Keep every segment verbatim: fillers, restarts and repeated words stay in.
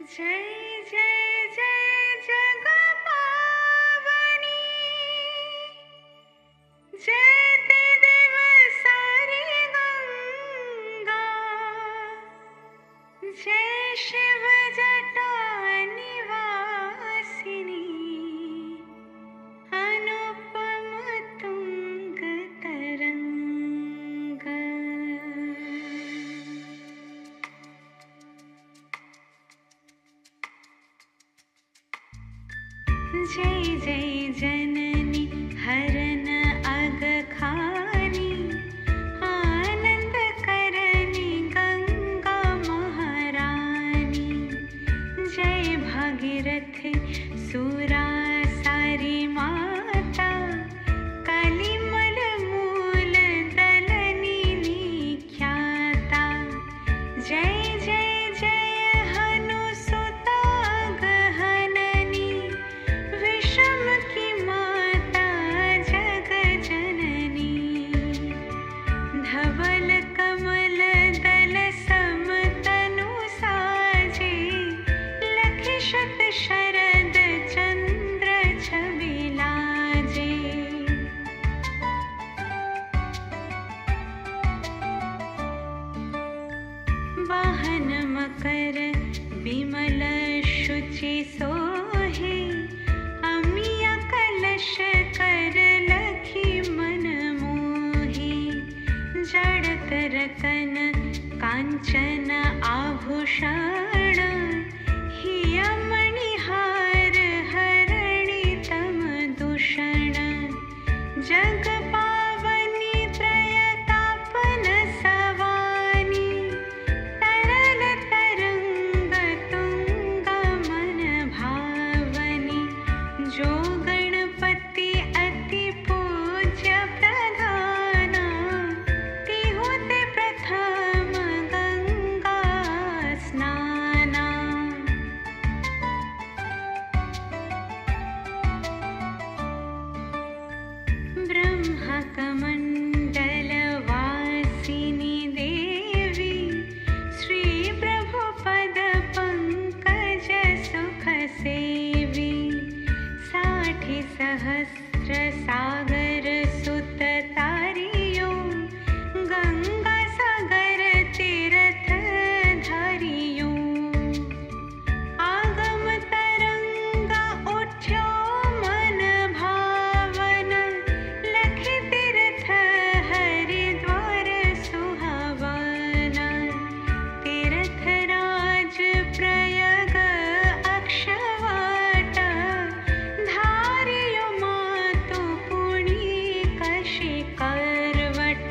जय जय जय जगपावनी, जयते देव सारी गंगा, जय शिव जटा निवासिनी, अनुपम तुंग तरंग। जय जय जननी हरन अगखानी, आनंद करनी गंगा महारानी। जय भागीरथी सुरा सारी माता, कलिमल मूल दलनी ख्याता। जय जय जय हनुसुता गहननी, विषम की माता जग जननी। धवल कमल दल समतनु साजे, लखि शत शरद चंद्र छवि लाजे। वाहन मकर विमल शुचि सोहे, अमिया कलश कर लखी मन मोहे। जड़त रतन कांचन आभूषण, हिया मणिहार हरणि तम दूषण। जग पावनी त्रयतापन सवानी, तरल तरंग तुंगा मन भावनी। जो गणपति अति पूज्य प्रधाना, तिहु ते प्रथम गंगा स्नाना। ब्रह्मा कमंडल वासिनी देवी, श्री प्रभु पद पंकज सुख सेवी। साठी सहस्र सागर सुत तारियो, गंगा सागर तीर्थ धारियो। आगम तरंगा उठ्यो मन भावन, लखि तीर्थ हरिद्वार सुहावन। तीर्थ राज प्रयाग अक्षवाट, धारियो मातु पुण्य कशि करवट।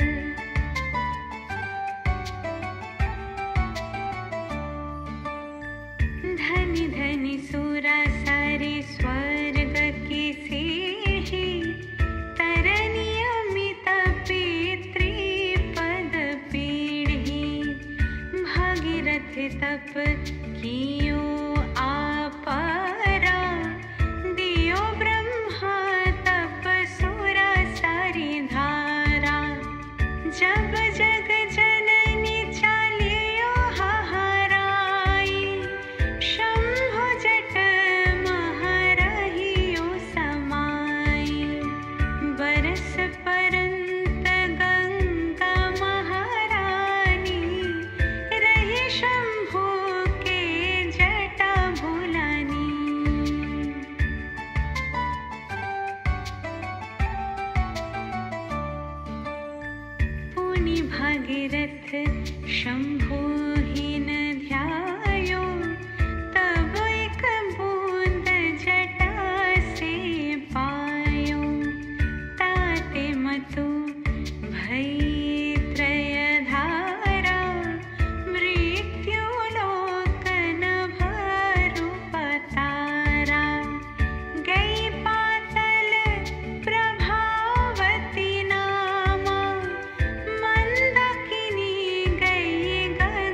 धनि धनि सुरा सारी स्वर्ग की सीढ़ी, तरनी अमित पितृ पद पीढ़ी। भागीरथ तप कियो आपरा, दियो ब्रह्मा तप सुरा सारी धारा। जब जग जननी चालियो हाहाराई, शंभु जट महरहियो समाई। बरस परंत गंगा महारानी, रही शंभु के जटा भुलानी। पुनि भागीरथ शंभु हीन ध्यायो, तब एक बूंद जटा से पायो। ताते मतु भई त्रय धारा, मृत्यु लोक नभरु पतारा। गई पातल प्रभावती नामा, मंदाकिनी गई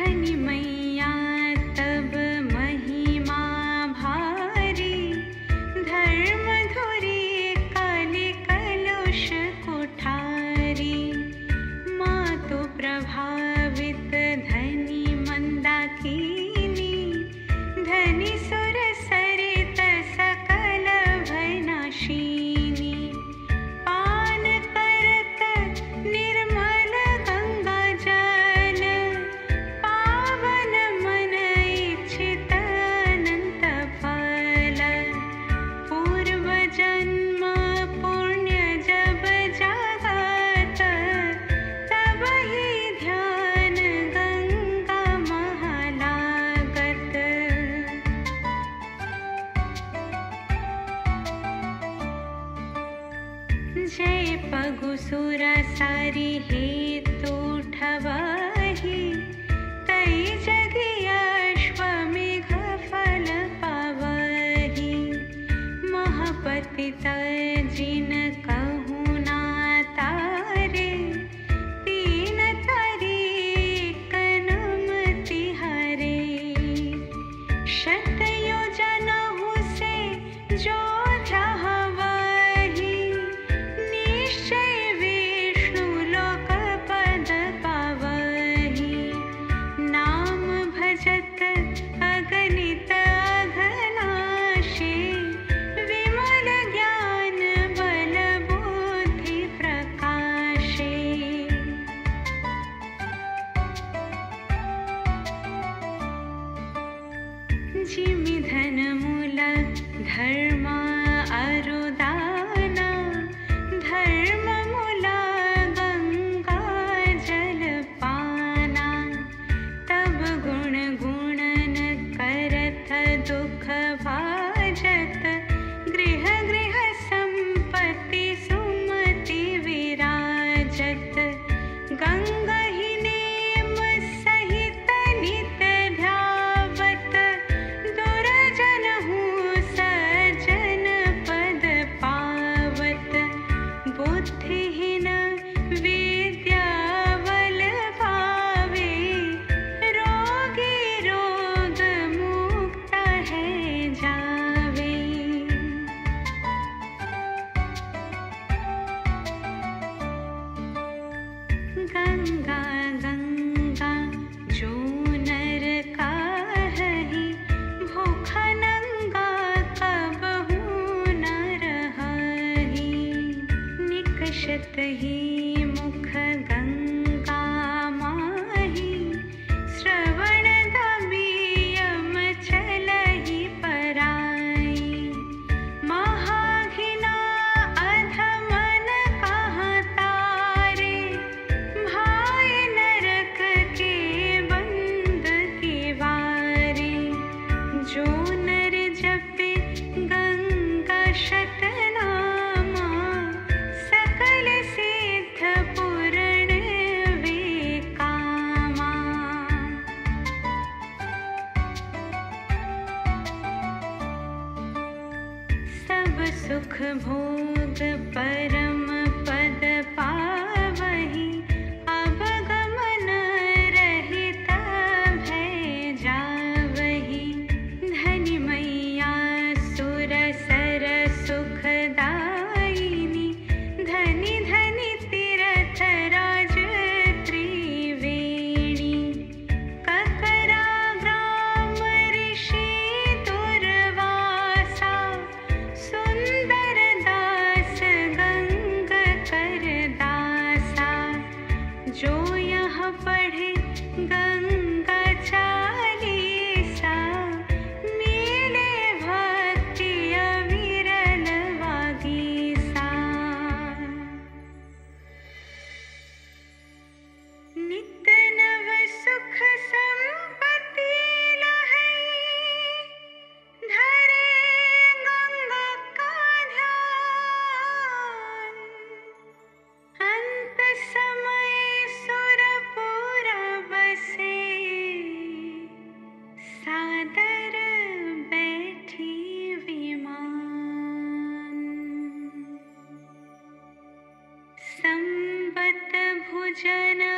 धनी मैया तब महिमा भारी, धर्म धुरी काली कलुष कुठारी। मातु प्रभावित धनी मंदाकिनी, धनी सुर सरित सकल भयनाशिनी। पान करत निर्मल गंगा जल, पावन मन इच्छित अनंत फल। पूर्व जन्म पुण्य जब जागत, तब ही ध्यान गंगा महालागत। जय पगुसुर सारी हेतु ठवहि, तै जगि अश्वमेघ फल पावहि। महापतित जिन कहूँ ना तारे, तीन तारीक नम तिहारे। शत योजनहु से जो ध्यावहि, निश्चय विष्णु लोक पद पावहि। नाम भजत अगणित अघनाशे, विमल ज्ञान बल बुद्धि प्रकाशे। जिमि धन मूल धर्म अरुदाना, धर्म मूला गंगा जल पाना। तब गुण गुणन करत दुख भाजत, गृह गृह संपत्ति सुमति विराजत। गंगा ही नेम सहित नित ध्यावत, दुर्जनहु सज्जन पद पावत। बुद्धिहीन विद्या बल पावे, रोगी रोग मुक्त है जावे। गंगा गंगा जो नर काहि, भूखा नंगा कबहू न रहहि। निकषत ही मुख गंगा माहि, श्रवण गमीयम चलहि पराई। महाघिना अधमन कहाँ तारे, भाय नरक के बंद के वारे। जो नर जपे गंगा शतनामा, सकल सिद्ध पूर्ण वे कामा। सब सुख भोग परम पद पावहि, अब गमन रहित भय जावहि। धनी मैया सुर सर सुखदायिनी, धनी धनी तीरथ राज त्रिवेणी। ककरा ग्राम ऋषि दुर्वासा, सुंदर दास गंग कर दासा। जो यह पढ़े गंगा चालीसा, मिले भक्ति अविरल वागीसा। नित्य नव सुख संपत्ति लहै, धरे गंगा का ध्यान। अंत समय सुरपुर बसे, सादर बैठी विमान। संबत भुजन